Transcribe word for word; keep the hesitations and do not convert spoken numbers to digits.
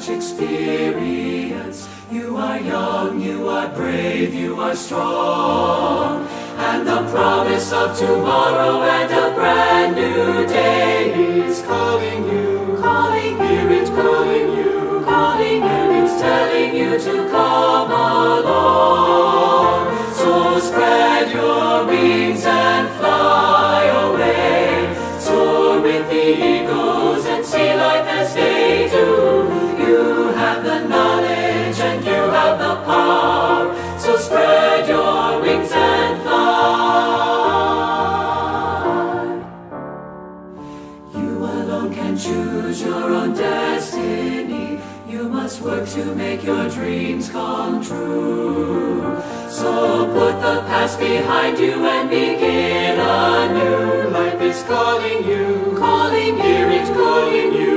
experience. You are young, you are brave, you are strong, and the promise of tomorrow and a brand new day is calling you, calling you, it's calling you, calling you, it's telling you to come along. So spread your wings and fly away, soar with the eagles and see life as they do. You have the knowledge and you have the power, so spread your wings and fly. You alone can choose your own destiny. You must work to make your dreams come true. So put the past behind you and begin anew. Life is calling you, calling you, it's calling you.